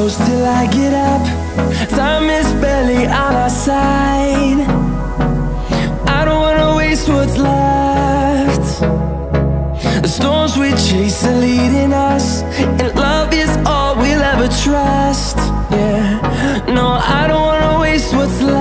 close till I get up. Time is barely on our side. I don't wanna waste what's left. The storms we chase are leading us, and love is all we'll ever trust. Yeah, no, I don't wanna waste what's left.